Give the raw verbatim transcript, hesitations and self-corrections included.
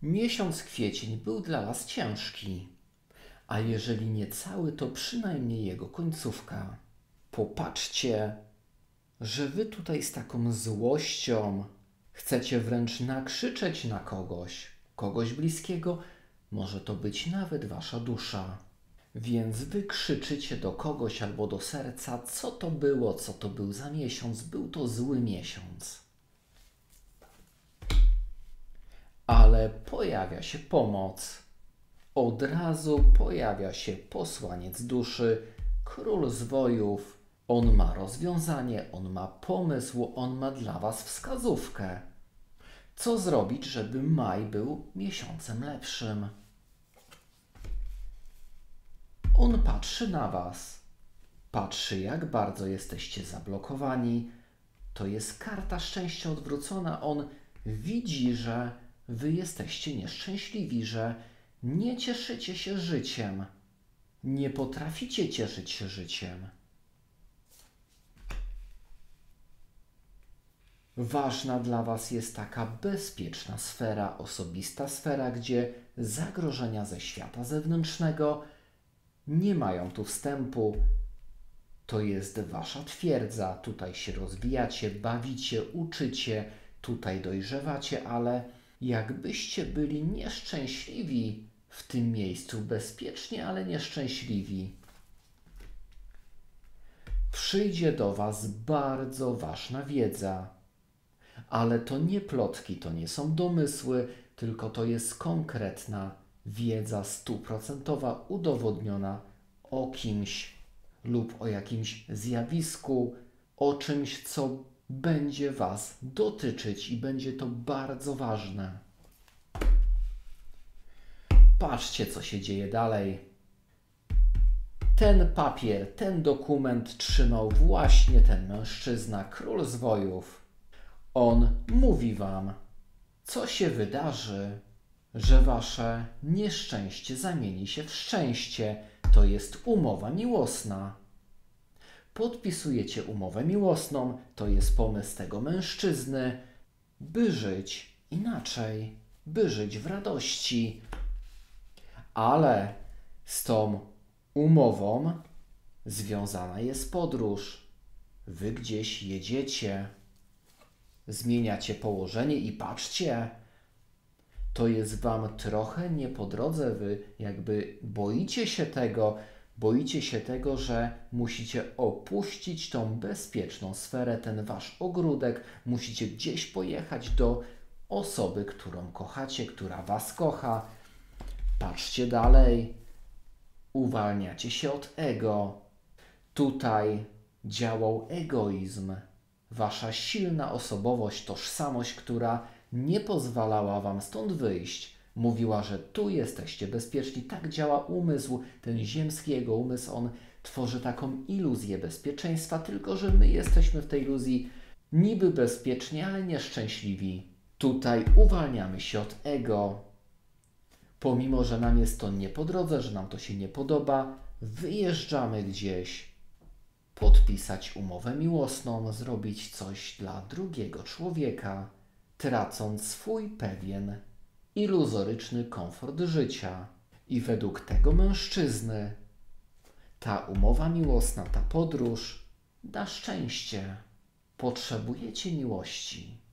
Miesiąc kwiecień był dla was ciężki, a jeżeli nie cały, to przynajmniej jego końcówka. Popatrzcie, że wy tutaj z taką złością chcecie wręcz nakrzyczeć na kogoś, kogoś bliskiego, może to być nawet wasza dusza. Więc wy krzyczycie do kogoś albo do serca, co to było, co to był za miesiąc, był to zły miesiąc. Ale pojawia się pomoc. Od razu pojawia się posłaniec duszy, król zwojów. On ma rozwiązanie, on ma pomysł, on ma dla was wskazówkę. Co zrobić, żeby maj był miesiącem lepszym? On patrzy na was. Patrzy, jak bardzo jesteście zablokowani. To jest karta szczęścia odwrócona. On widzi, że wy jesteście nieszczęśliwi, że nie cieszycie się życiem. Nie potraficie cieszyć się życiem. Ważna dla was jest taka bezpieczna sfera, osobista sfera, gdzie zagrożenia ze świata zewnętrznego nie mają tu wstępu. To jest wasza twierdza. Tutaj się rozwijacie, bawicie, uczycie, tutaj dojrzewacie, ale jakbyście byli nieszczęśliwi w tym miejscu, bezpiecznie, ale nieszczęśliwi, przyjdzie do was bardzo ważna wiedza. Ale to nie plotki, to nie są domysły, tylko to jest konkretna wiedza stuprocentowa, udowodniona o kimś lub o jakimś zjawisku, o czymś, co będzie was dotyczyć i będzie to bardzo ważne. Patrzcie, co się dzieje dalej. Ten papier, ten dokument trzymał właśnie ten mężczyzna, król zwojów. On mówi wam, co się wydarzy, że wasze nieszczęście zamieni się w szczęście. To jest umowa miłosna. Podpisujecie umowę miłosną, to jest pomysł tego mężczyzny, by żyć inaczej, by żyć w radości. Ale z tą umową związana jest podróż. Wy gdzieś jedziecie, zmieniacie położenie i patrzcie, to jest wam trochę nie po drodze. Wy jakby boicie się tego, boicie się tego, że musicie opuścić tą bezpieczną sferę, ten wasz ogródek, musicie gdzieś pojechać do osoby, którą kochacie, która was kocha. Patrzcie dalej, uwalniacie się od ego. Tutaj działał egoizm, wasza silna osobowość, tożsamość, która nie pozwalała wam stąd wyjść. Mówiła, że tu jesteście bezpieczni. Tak działa umysł, ten ziemski jego umysł, on tworzy taką iluzję bezpieczeństwa, tylko że my jesteśmy w tej iluzji niby bezpieczni, ale nieszczęśliwi. Tutaj uwalniamy się od ego. Pomimo, że nam jest to nie po drodze, że nam to się nie podoba, wyjeżdżamy gdzieś, podpisać umowę miłosną, zrobić coś dla drugiego człowieka, tracąc swój pewien iluzoryczny komfort życia. I według tego mężczyzny ta umowa miłosna, ta podróż da szczęście. Potrzebujecie miłości.